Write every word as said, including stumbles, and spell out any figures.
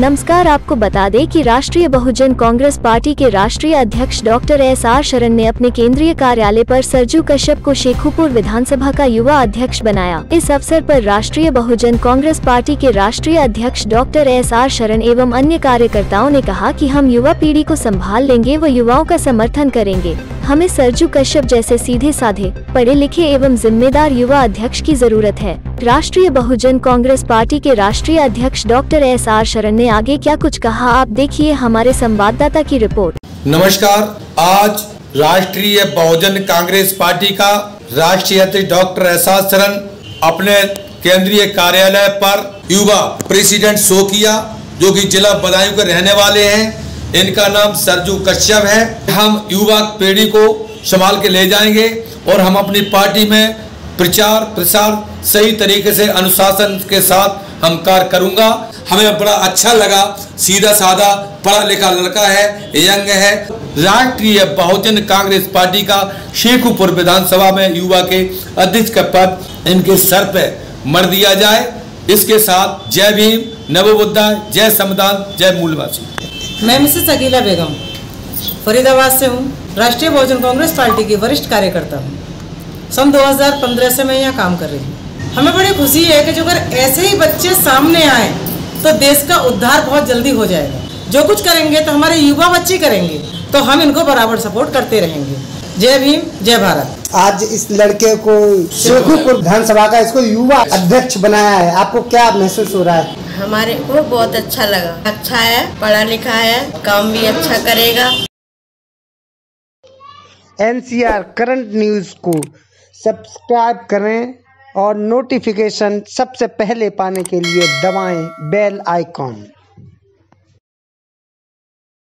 नमस्कार। आपको बता दें कि राष्ट्रीय बहुजन कांग्रेस पार्टी के राष्ट्रीय अध्यक्ष डॉक्टर एस आर शरण ने अपने केंद्रीय कार्यालय पर सरजू कश्यप को शेखुपुर विधानसभा का युवा अध्यक्ष बनाया। इस अवसर पर राष्ट्रीय बहुजन कांग्रेस पार्टी के राष्ट्रीय अध्यक्ष डॉक्टर एस आर शरण एवं अन्य कार्यकर्ताओं ने कहा कि हम युवा पीढ़ी को संभाल लेंगे व युवाओं का समर्थन करेंगे। हमें सरजू कश्यप जैसे सीधे साधे, पढ़े लिखे एवं जिम्मेदार युवा अध्यक्ष की जरूरत है। राष्ट्रीय बहुजन कांग्रेस पार्टी के राष्ट्रीय अध्यक्ष डॉक्टर एस आर शरण ने आगे क्या कुछ कहा, आप देखिए हमारे संवाददाता की रिपोर्ट। नमस्कार। आज राष्ट्रीय बहुजन कांग्रेस पार्टी का राष्ट्रीय अध्यक्ष डॉक्टर एस आर शरण अपने केंद्रीय कार्यालय पर युवा प्रेसिडेंट शो किया, जो कि जिला बदायूं के रहने वाले हैं। इनका नाम सरजू कश्यप है। हम युवा पीढ़ी को संभाल के ले जाएंगे और हम अपनी पार्टी में प्रचार प्रसार सही तरीके से अनुशासन के साथ हम कार्य करूंगा। हमें बड़ा अच्छा लगा, सीधा साधा पढ़ा लिखा लड़का है, यंग है। राष्ट्रीय बहुजन कांग्रेस पार्टी का शेखुपुर विधानसभा में युवा के अध्यक्ष का पद इनके सर पे मर दिया जाए। इसके साथ जय भीम, नवोबुद्धा, जय संविधान, जय मूलवासी। मैं मिसेस अकीला बेगम फरीदाबाद से हूँ। राष्ट्रीय बहुजन कांग्रेस पार्टी की वरिष्ठ कार्यकर्ता हूँ। सन दो हज़ार पंद्रह से मैं यहाँ काम कर रही हूँ। हमें बड़ी खुशी है कि जो अगर ऐसे ही बच्चे सामने आए तो देश का उद्धार बहुत जल्दी हो जाएगा। जो कुछ करेंगे तो हमारे युवा बच्चे करेंगे, तो हम इनको बराबर सपोर्ट करते रहेंगे। जय भीम, जय भारत। आज इस लड़के को शेखुपुर विधानसभा का इसको युवा अध्यक्ष बनाया है, आपको क्या महसूस हो रहा है? हमारे को बहुत अच्छा लगा। अच्छा है, पढ़ा लिखा है, काम भी अच्छा करेगा। N C R current news को सब्सक्राइब करें और नोटिफिकेशन सबसे पहले पाने के लिए दबाएं बेल आइकॉन।